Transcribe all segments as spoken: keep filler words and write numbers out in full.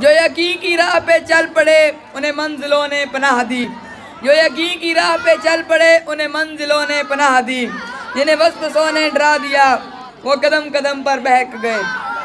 जो यकीन की राह पे चल पड़े उन्हें मंजिलों ने पनाह दी। जो यकीन की राह पे चल पड़े उन्हें मंजिलों ने पनाह दी। जिन्हें वसवसों ने डरा दिया वो कदम कदम पर बहक गए।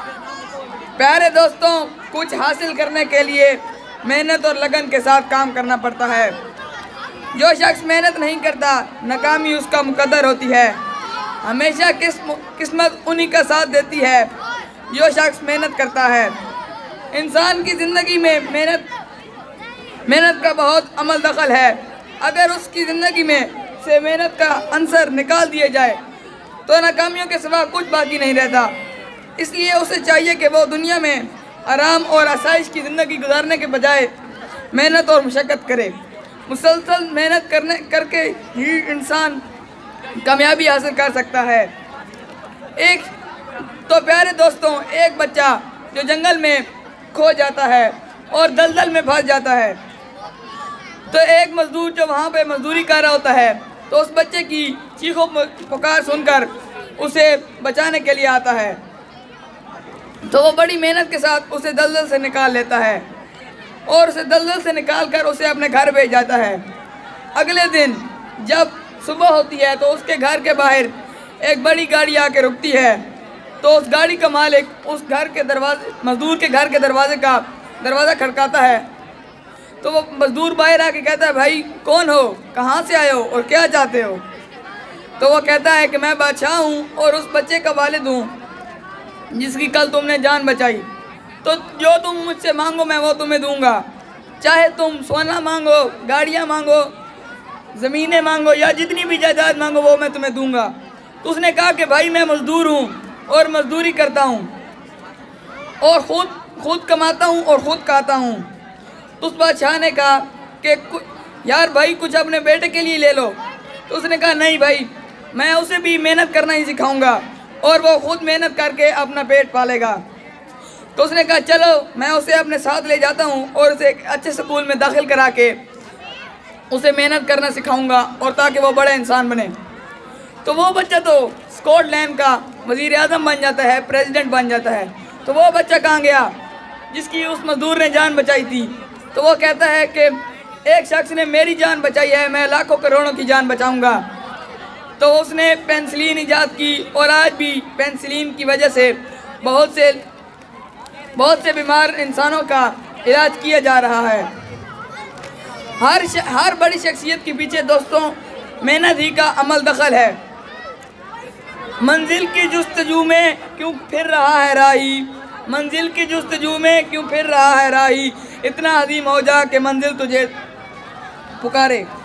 प्यारे दोस्तों, कुछ हासिल करने के लिए मेहनत और लगन के साथ काम करना पड़ता है। जो शख्स मेहनत नहीं करता नाकामी उसका मुकद्दर होती है। हमेशा किस्मत उन्हीं का साथ देती है जो शख्स मेहनत करता है। इंसान की ज़िंदगी में मेहनत मेहनत का बहुत अमल दखल है। अगर उसकी ज़िंदगी में से मेहनत का अंसर निकाल दिया जाए तो नाकामियों के सिवा कुछ बाकी नहीं रहता। इसलिए उसे चाहिए कि वो दुनिया में आराम और आसाइश की ज़िंदगी गुजारने के बजाय मेहनत और मशक्क़त करे। मुसलसल मेहनत करने करके ही इंसान कामयाबी हासिल कर सकता है। एक तो प्यारे दोस्तों, एक बच्चा जो जंगल में खो जाता है और दलदल में फंस जाता है, तो एक मजदूर जो वहाँ पे मजदूरी कर रहा होता है तो उस बच्चे की चीखों पुकार सुनकर उसे बचाने के लिए आता है। तो वो बड़ी मेहनत के साथ उसे दलदल से निकाल लेता है और उसे दलदल से निकाल कर उसे अपने घर भेज जाता है। अगले दिन जब सुबह होती है तो उसके घर के बाहर एक बड़ी गाड़ी आके रुकती है। तो उस गाड़ी का मालिक उस घर के दरवाजे मजदूर के घर के दरवाजे का दरवाज़ा खटकाता है। तो वो मजदूर बाहर आके कहता है, भाई कौन हो, कहाँ से आए हो और क्या चाहते हो? तो वो कहता है कि मैं बादशाह हूँ और उस बच्चे का वालिद हूँ जिसकी कल तुमने जान बचाई। तो जो तुम मुझसे मांगो मैं वो तुम्हें दूंगा, चाहे तुम सोना मांगो, गाड़ियाँ मांगो, ज़मीनें मांगो या जितनी भी जायदाद मांगो वो मैं तुम्हें दूंगा। तो उसने कहा कि भाई मैं मज़दूर हूँ और मज़दूरी करता हूँ और ख़ुद खुद कमाता हूँ और ख़ुद खाता हूँ। तो उस बादशाह ने कहा कि यार भाई कुछ अपने बेटे के लिए ले लो। तो उसने कहा नहीं भाई, मैं उसे भी मेहनत करना ही सिखाऊंगा और वो ख़ुद मेहनत करके अपना पेट पालेगा। तो उसने कहा चलो मैं उसे अपने साथ ले जाता हूँ और उसे एक अच्छे स्कूल में दाखिल करा के उसे मेहनत करना सिखाऊंगा और ताकि वो बड़ा इंसान बने। तो वो बच्चा तो स्कॉटलैंड का वज़ीर आज़म बन जाता है, प्रेसिडेंट बन जाता है। तो वो बच्चा कहाँ गया जिसकी उस मज़दूर ने जान बचाई थी? तो वो कहता है कि एक शख्स ने मेरी जान बचाई है, मैं लाखों करोड़ों की जान बचाऊंगा। तो उसने पेंसिलिन ईजाद की और आज भी पेंसिलिन की वजह से बहुत से बहुत से बीमार इंसानों का इलाज किया जा रहा है। हर श, हर बड़ी शख्सियत के पीछे दोस्तों मेहनत ही का अमल दखल है। मंजिल की जुस्तजू में क्यों फिर रहा है राही, मंजिल की जुस्तजू में क्यों फिर रहा है राही, इतना अजीम हो जा कि मंजिल तुझे पुकारे।